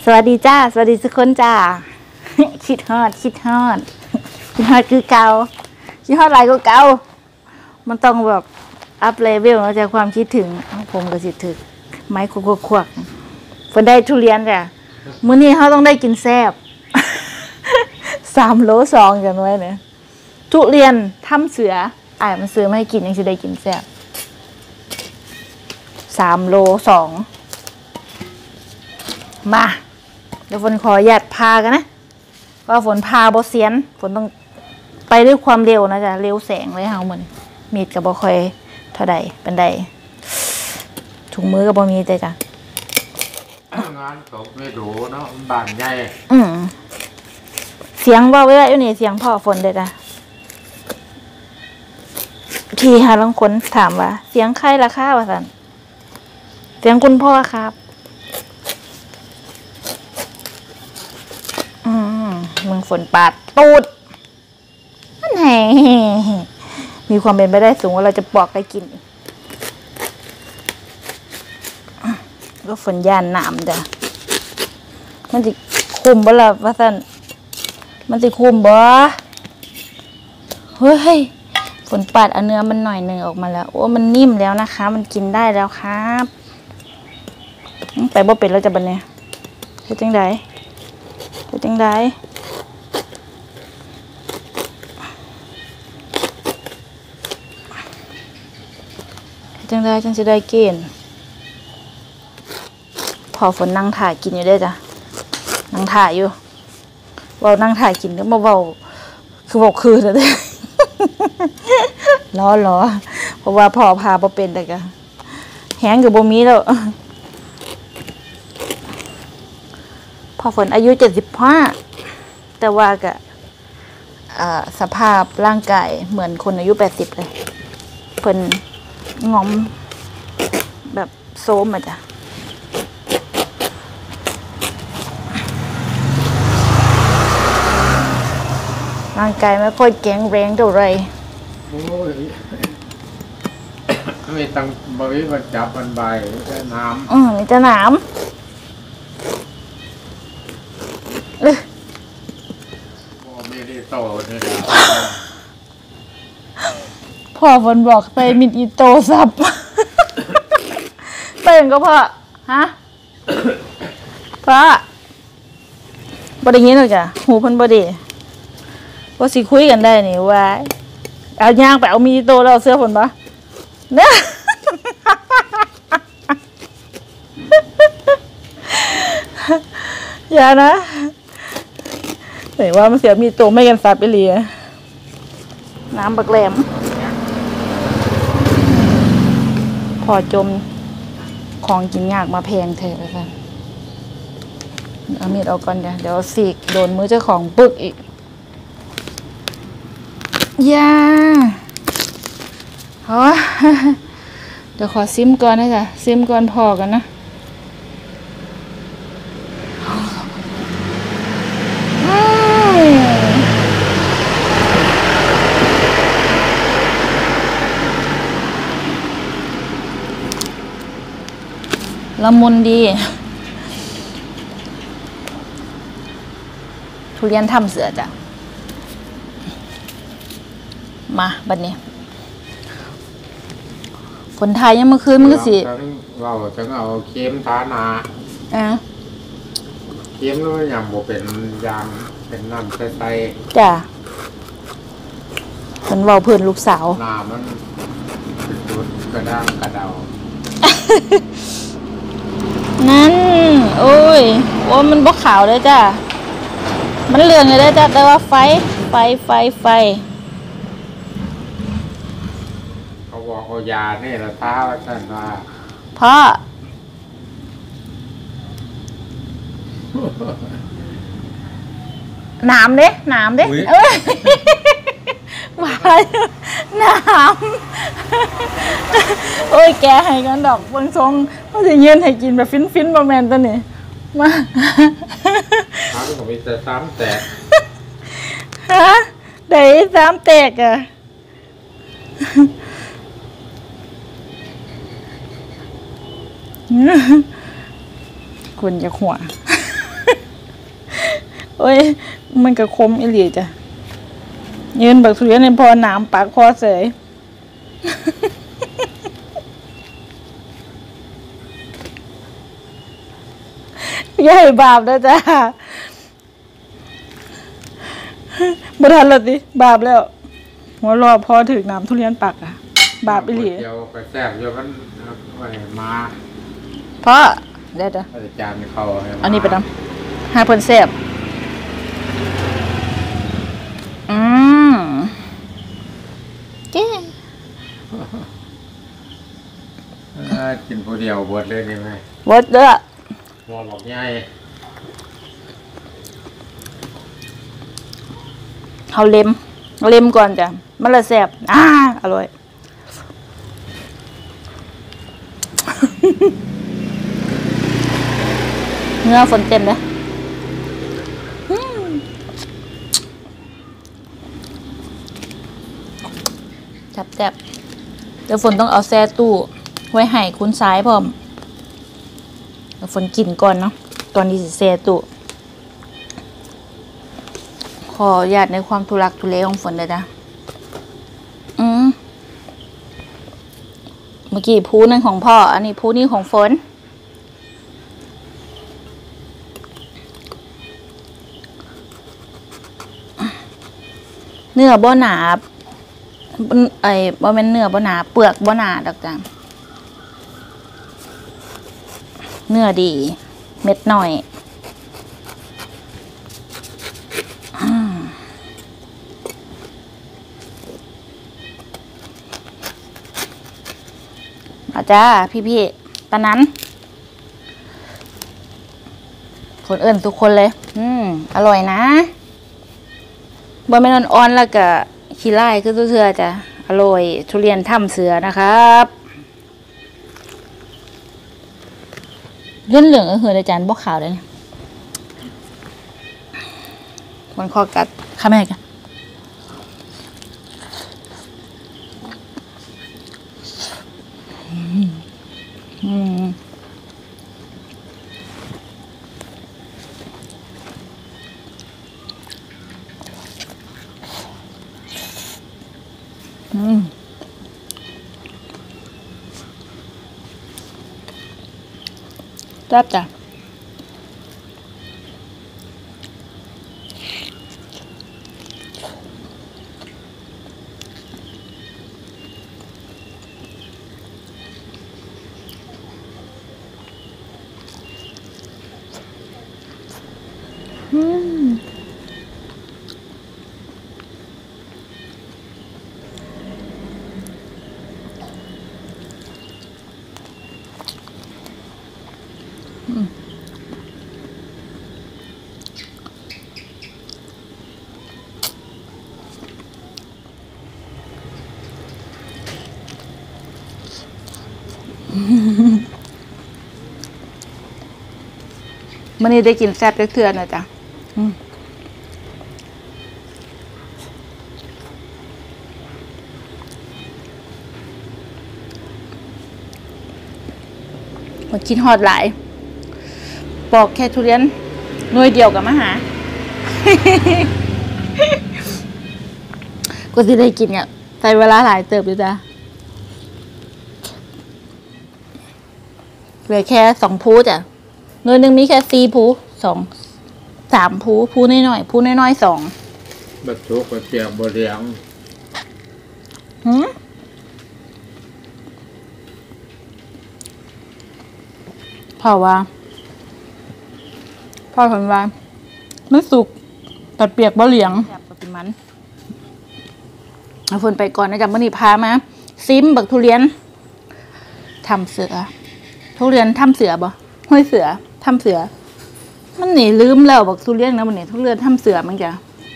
สวัสดีจ้าสวัสดีทุกคนจ้า คิดฮอดคือเก่าคิดฮอดหลายก็เก่ามันต้องแบบอัพเลเวลจากความคิดถึงผมก็สิถึกไม้ควักเพิ่นได้ทุเรียนจ้ะมื้อนี้เขาต้องได้กินแซ่บ 3 โล 2กันไว้เนี่ยทุเรียนถ้ำเสือมันซื้อมาให้กินยังสิได้กินแซ่บ3 โล 2มาเดี๋ยวฝนขอหยัดพากันนะก็ฝนพาบ่เสียนฝนต้องไปด้วยความเร็วนะจ๊ะเร็วแสงเลยเฮาเหมือนมีดกับบ่ค่อยเท่าใดเป็นใดถุงมือกับบ่มีแต่จ้ะงานตกไม่ดูเนาะบ้านใหญ่เสียงว่าเวลาอยู่นี่เสียงพ่อฝนเด้จ้ะที่หาลังคนถามว่าเสียงใครล่ะคะว่าซั่นเสียงคุณพ่อครับมึงฝนปาดตูดนั่นแหละมีความเป็นไปได้สูงว่าเราจะปอกได้กินก็ฝนย่านน้ำจ้ะมันจะคุมบ่ล่ะว่าซั่นมันจะคุมบ่เฮ้ยฝนปาดเอาเนื้อมันหน่อยหนึ่งออกมาแล้วโอ้มันนิ่มแล้วนะคะมันกินได้แล้วครับไปบ่เป็นแล้วจะบัดเนี่ยเฮ็ดจังไดจังสิได้กินพอฝนนั่งถ่ายกินอยู่ได้จ้ะนั่งถ่ายอยู่เว้านั่งถ่ายกินก็มาเว้าคือบอกคือแต่ ล้อเพราะว่าพอพาบ่เป็นแต่ก็แห้งก็บ่มีแล้วพอฝนอายุ75แต่ว่าก็สภาพร่างกายเหมือนคนอายุ80เลยเพิ่นงอมแบบโซมอ่ะจ้ะร่างกายไม่ค่อยแข็งแรงเท่าไรโอ้ยไม่ต้องบริวารจับมันใบแค่น้ำมีแต่น้ำไม่ได้โตนี่แหละพ่อฝนบอกไปมิดอีโตซับตื่นก็พ่อฮะพ่อบ่ได้ยินหรอกจ้ะหูเพิ่นบ่ดีว่าสิคุยกันได้นี่ว่าเอาย่างไปเอามีโตแล้วเอาเสื้อฝนปะเนี่ยอย่านะแต่ว่ามันเสียมีโตไม่กันซับไปเลยน้ำบักแหลมพอจมของกินยากมาแพงเธอแล้วกันเอามีดเอาก่อนเดี๋ยวสีกโดนมือเจ้าของปึกอีกย่าเดี๋ยวขอซิมก่อนนะจ๊ะซิมก่อนพอกันนะละมุนดีทุเรียนทำเสือจ้ะมาบัดนี้คนไทยยังเมื่อคืนมันก็สิเราจะเอาเค็มทานาเค็มแล้วยังบ่เป็นยางเป็นน้ำใสๆจ้ะคนเว้าเพิ่นลูกสาวน้ำมันจุดกระด้างกระเดานั่นโอ้ยมันบ่ขาวเลยจ้ะมันเหลืองเลยจ้ะแต่ว่าไฟเขาบอกเอายาเนี่ยละท้าว่าท่านว่าพ่อน้ำเด้เอ้ยมาน้ำโอ้ยแกให้กันดอกบางทรงเขาจะเย็นให้กินแบบฟินประมาณตัวนี้มาน้ำของมีแต่ซ้ำแตกฮะได้ซ้ำแตกอ่ะคุณจะหัวโอ้ยมันก็คมอีหลีจ้ะยืนบักทุเรียนในพอหนามปากคอเสย อย่าให้บาปนะจ้ะบ่ทันแล้วสิบาปแล้วหัวรอพอถึงน้ำทุเรียนปักอะบาปอีหลีเดียวไปแซ่บเดียวมันมาเพราะเดี๋ยวอาจารย์เขาให้มาอันนี้ไปนำ5 เพิ่นแซ่บเจ๊กินผู้เดียวบดเลยนี่ไหมบดเด้อหัวบอกใหญ่เอาเล็มก่อนจ้ะมันละแซ่บอร่อย เนื้อฝนเต็มเลยแซ่บเดี๋ยวฝนต้องเอาแช่ตู้ไว้ให้คุณซ้ายพร้อมเดี๋ยวฝนกินก่อนเนาะตอนนี้สิแช่ตู้ขอญาตในความทุรักทุเลของฝนเลยนะเมื่อกี้พูนั่นของพ่ออันนี้พูนี่ของฝนเนื้อบ่หนาบ่แม่นเนื้อบ่หนาเปลือกบ่หนาดอกจ้ะเนื้อดีเม็ดหน่อยอาจ้าพี่ตอนนั้นคนเอิ่นทุกคนเลยอร่อยนะบ่แม่นอ่อนๆแล้วก็ขี้ไล่คือเทื่อจ้ะอร่อยทุเรียนถ้ำเสือนะครับเลื่อนเหลืองก็คืออาจารย์บอกข่าวเลยเนี่ยมันคอกัดข้าแม่กันแซ่บจ้ะมื้อนี้ได้กินแซ่บเทื่อๆนะจ๊ะมันกินฮอดหลายปอกแค่ทุเรียนหน่วยเดียวกับมาหา ก็สิได้กินอ่ะใช้เวลาหลายเติบอยู่จ้ะเหลือแค่2 ภูจ้ะหน่วยหนึ่งมีแค่4 ภู3 ภูน้อยๆภูน้อยๆ2 บัดทุกบัดเปียกบัดเลี้ยงพ่อผลว่าไม่สุกตัดเปียกบ่เหลียงแบบมันเอาฝนไปก่อนนะจ๊ะมื้อนี้พามาซิมบักทุเรียนทำเสือทุเรียนทำเสือบ่ห้วยเสือทำเสือมันหนีลืมแล้วบักทุเรียนนะมันนี่ทุเรียนทำเสือมันจ้ะ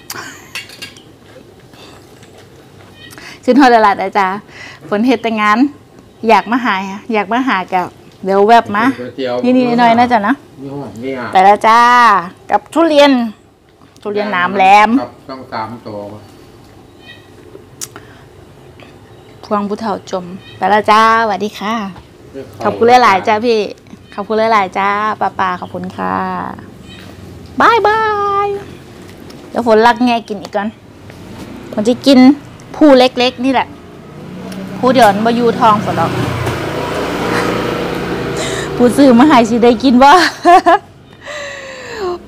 ชื่นฮอดหลายๆนะจ๊ะฝนเฮ็ดแต่งานอยากมาหากับเดี๋ยวแวบมานี่หน่อยนะจ๊ะนะแต่ละจ้ากับทุเรียนหนามแหลมต้อง3 ตัวพวงผู้เฒ่าจมแต่ละจ้าสวัสดีค่ะขอบคุณหลายๆจ้าพี่ขอบคุณหลายๆจ้าป้าขอบคุณค่ะบายบายเดี๋ยวฝนรักแงกินอีกก่อนผมจะกินผู้เล็กๆนี่แหละผู้เดี๋ยวมายูทองฝนหรอกผู้ซื้อมาให้สิได้กินว่า